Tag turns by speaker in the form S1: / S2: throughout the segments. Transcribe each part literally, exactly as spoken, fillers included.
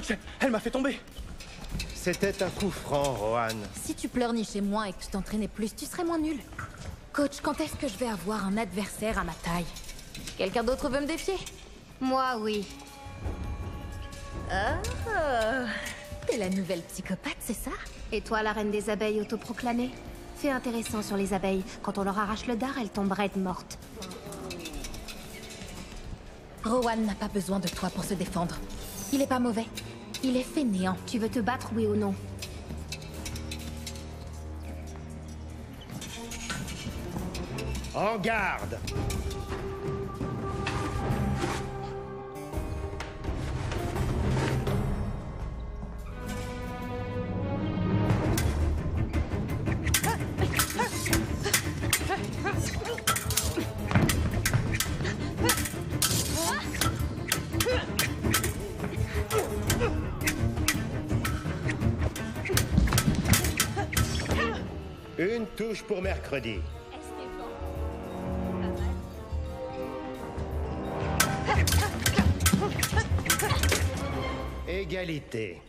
S1: Elle m'a fait tomber.
S2: C'était un coup franc, Rohan.
S3: Si tu pleurnichais moins et que tu t'entraînais plus, tu serais moins nul. Coach, quand est-ce que je vais avoir un adversaire à ma taille? Quelqu'un d'autre veut me défier?
S4: Moi, oui.
S3: Oh, t'es la nouvelle psychopathe, c'est ça?
S4: Et toi, la reine des abeilles autoproclamée? Fait intéressant sur les abeilles. Quand on leur arrache le dard, elles tombent raides mortes.
S3: Rohan n'a pas besoin de toi pour se défendre. Il est pas mauvais. Il est fainéant.
S4: Tu veux te battre, oui ou non?
S2: En garde! Une touche pour mercredi. Égalité.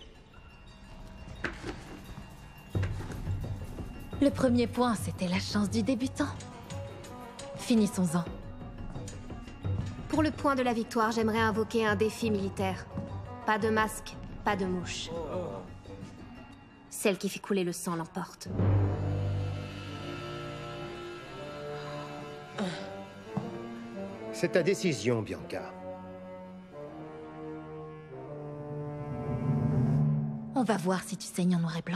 S3: Le premier point, c'était la chance du débutant. Finissons-en.
S4: Pour le point de la victoire, j'aimerais invoquer un défi militaire. Pas de masque, pas de mouche. Celle qui fait couler le sang l'emporte.
S2: C'est ta décision, Bianca.
S3: On va voir si tu saignes en noir et blanc.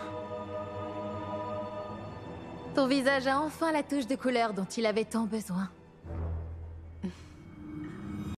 S3: Ton visage a enfin la touche de couleur dont il avait tant besoin.